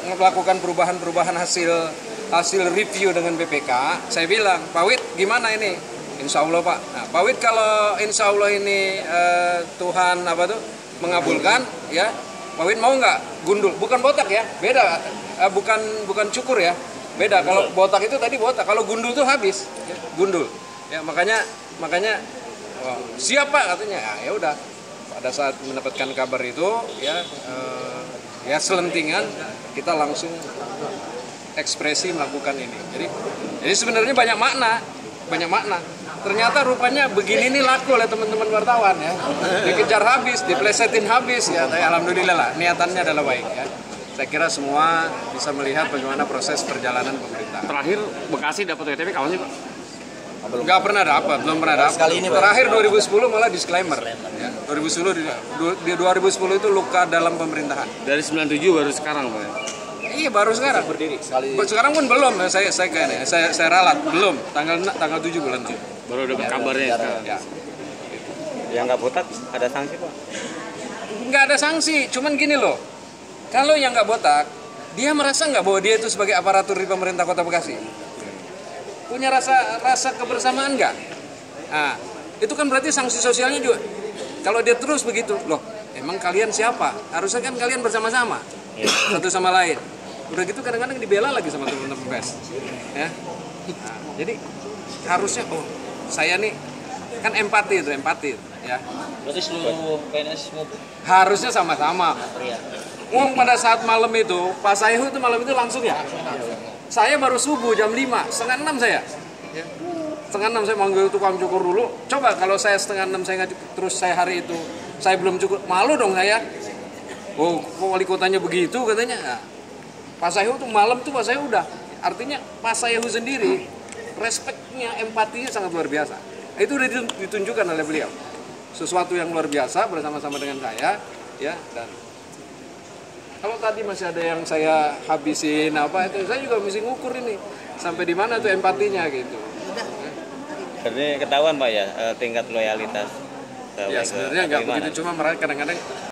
melakukan perubahan hasil review dengan BPK, saya bilang, Pak Wid gimana ini? Insya Allah Pak. Nah, Pak Wid kalau Insya Allah ini Tuhan mengabulkan, ya Pak Wid mau nggak gundul? Bukan botak ya, beda. Bukan cukur ya, beda. Kalau botak itu tadi botak, kalau gundul tuh habis, ya, gundul. Ya makanya oh, siap Pak katanya. Ya udah. Pada saat mendapatkan kabar itu, ya selentingan kita langsung ekspresi melakukan ini. Jadi sebenarnya banyak makna. Ternyata rupanya begini nih laku oleh teman-teman wartawan ya. Dikejar habis, diplesetin habis ya. Tapi alhamdulillah lah, niatannya adalah baik ya. Saya kira semua bisa melihat bagaimana proses perjalanan pemerintah. Terakhir Bekasi dapat WTP kapan sih Pak? Belum pernah dapat. Sekali ini, Pak. Terakhir 2010 malah disclaimer. Ya, 2010 itu luka dalam pemerintahan. Dari 97 baru sekarang Pak ya? Iya baru sekarang. Berdiri sekali. Sekarang pun belum. Saya ralat belum. Tanggal 7 bulan 7. Baru dapat kabarnya sekarang. Ya. Yang nggak botak ada sanksi Pak? Nggak ada sanksi. Cuman gini loh. Kalau yang nggak botak, dia merasa nggak bahwa dia itu sebagai aparatur di pemerintah Kota Bekasi? Punya rasa kebersamaan nggak? Nah, itu kan berarti sanksi sosialnya juga. Kalau dia terus begitu, loh, emang kalian siapa? Harusnya kan kalian bersama-sama, satu sama lain. Udah gitu kadang-kadang dibela lagi sama teman-teman pers. Ya. Nah, jadi harusnya, saya nih kan empati, ya. Berarti seluruh PNS semua Harusnya sama-sama. teriak. Pada saat malam itu, Pak Saihu itu malam itu langsung ya. Saya baru subuh jam 5, setengah 6 saya. Setengah 6 saya manggil tukang cukur dulu. Coba kalau saya setengah 6 saya nggak cukur, terus saya hari itu saya belum cukur, malu dong saya. Oh, kok wali kotanya begitu katanya. Nah, Pak Saihu tuh malam tuh Pak Saihu udah. Artinya Pak Saihu sendiri respeknya, empatinya sangat luar biasa. Itu udah ditunjukkan oleh beliau. Sesuatu yang luar biasa bersama-sama dengan saya, ya. Dan kalau tadi masih ada yang saya habisin itu saya juga mesti ngukur ini sampai di mana tuh empatinya gitu. Jadi ketahuan Pak ya tingkat loyalitas. Ya sebenarnya nggak begitu, cuma mereka kadang-kadang